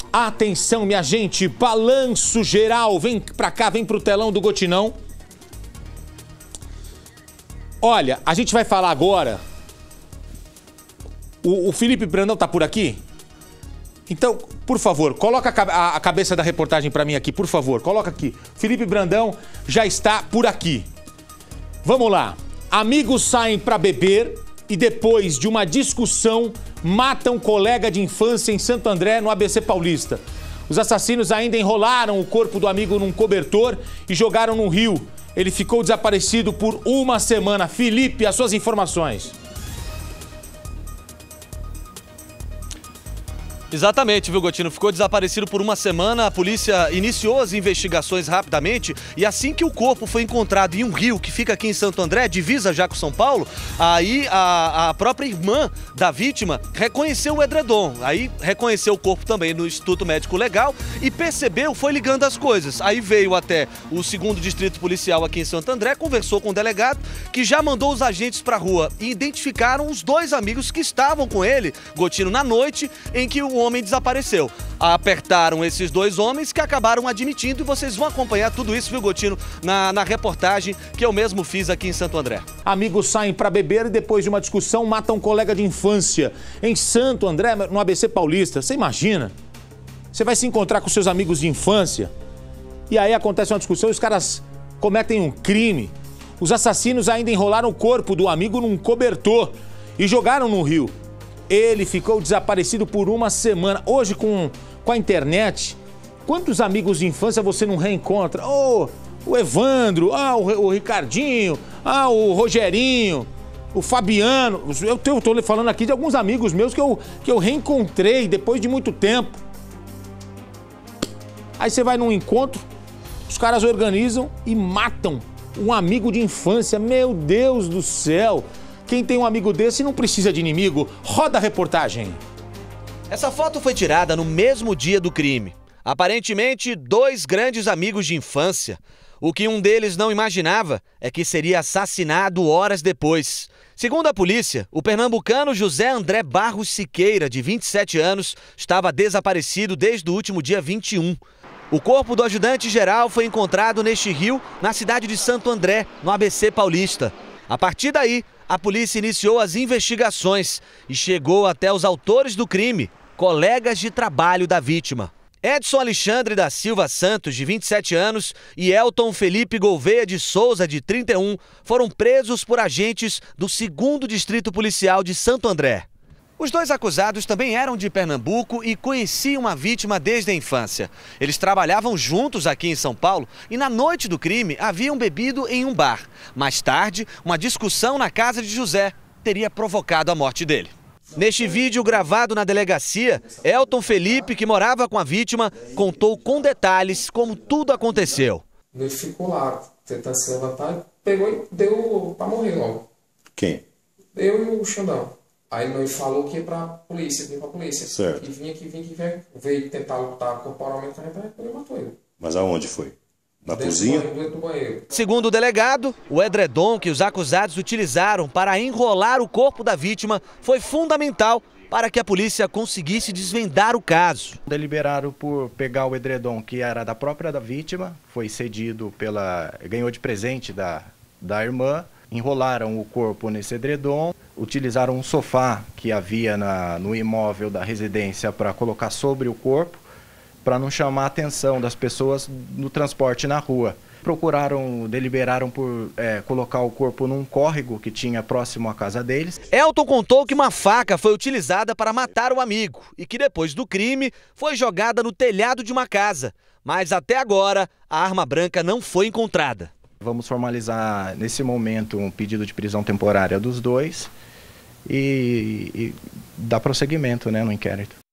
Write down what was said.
Atenção, minha gente, balanço geral, vem pra cá, vem pro telão do Gotinão. Olha, a gente vai falar agora. O Felipe Brandão tá por aqui? Então, por favor, coloca a cabeça da reportagem pra mim aqui, por favor, coloca aqui. Felipe Brandão já está por aqui. Vamos lá. Amigos saem pra beber e depois de uma discussão matam colega de infância em Santo André, no ABC Paulista. Os assassinos ainda enrolaram o corpo do amigo num cobertor e jogaram no rio. Ele ficou desaparecido por uma semana. Felipe, as suas informações. Exatamente, viu, Gotino? Ficou desaparecido por uma semana, a polícia iniciou as investigações rapidamente e assim que o corpo foi encontrado em um rio que fica aqui em Santo André, divisa já com São Paulo, aí a própria irmã da vítima reconheceu o edredom, aí reconheceu o corpo também no Instituto Médico Legal e percebeu, foi ligando as coisas. Aí veio até o 2º Distrito Policial aqui em Santo André, conversou com o delegado que já mandou os agentes para a rua e identificaram os 2 amigos que estavam com ele, Gotino, na noite em que o homem desapareceu. Apertaram esses 2 homens que acabaram admitindo e vocês vão acompanhar tudo isso, viu, Gotino, na reportagem que eu mesmo fiz aqui em Santo André. Amigos saem para beber e depois de uma discussão matam um colega de infância em Santo André, no ABC Paulista. Você imagina? Você vai se encontrar com seus amigos de infância e aí acontece uma discussão e os caras cometem um crime. Os assassinos ainda enrolaram o corpo do amigo num cobertor e jogaram no rio. Ele ficou desaparecido por uma semana. Hoje, com a internet, quantos amigos de infância você não reencontra? Oh, o Evandro, o Ricardinho, o Rogerinho, o Fabiano. Eu tô falando aqui de alguns amigos meus que eu reencontrei depois de muito tempo. Aí você vai num encontro, os caras organizam e matam um amigo de infância. Meu Deus do céu! Quem tem um amigo desse não precisa de inimigo. Roda a reportagem. Essa foto foi tirada no mesmo dia do crime. Aparentemente, 2 grandes amigos de infância. O que um deles não imaginava é que seria assassinado horas depois. Segundo a polícia, o pernambucano José André Barros Siqueira, de 27 anos, estava desaparecido desde o último dia 21. O corpo do ajudante-geral foi encontrado neste rio, na cidade de Santo André, no ABC Paulista. A partir daí, a polícia iniciou as investigações e chegou até os autores do crime, colegas de trabalho da vítima. Edson Alexandre da Silva Santos, de 27 anos, e Elton Felipe Gouveia de Souza, de 31, foram presos por agentes do 2º Distrito Policial de Santo André. Os 2 acusados também eram de Pernambuco e conheciam a vítima desde a infância. Eles trabalhavam juntos aqui em São Paulo e na noite do crime haviam bebido em um bar. Mais tarde, uma discussão na casa de José teria provocado a morte dele. Neste vídeo gravado na delegacia, Elton Felipe, que morava com a vítima, contou com detalhes como tudo aconteceu. Ele ficou lá, tentando se levantar, pegou e deu pra morrer logo. Quem? Eu e o Xandão. Aí ele falou que ia pra polícia, Certo. E vinha, veio tentar lutar corporalmente, ele matou ele. Mas aonde foi? Na Dentro cozinha? Dentro do banheiro. Segundo o delegado, o edredom que os acusados utilizaram para enrolar o corpo da vítima foi fundamental para que a polícia conseguisse desvendar o caso. Deliberaram por pegar o edredom que era da própria vítima, foi cedido ganhou de presente da irmã, enrolaram o corpo nesse edredom, utilizaram um sofá que havia no imóvel da residência para colocar sobre o corpo, para não chamar a atenção das pessoas no transporte na rua. Deliberaram por colocar o corpo num córrego que tinha próximo à casa deles. Elton contou que uma faca foi utilizada para matar o amigo e que depois do crime foi jogada no telhado de uma casa. Mas até agora a arma branca não foi encontrada. Vamos formalizar nesse momento um pedido de prisão temporária dos 2 e dar prosseguimento, no inquérito.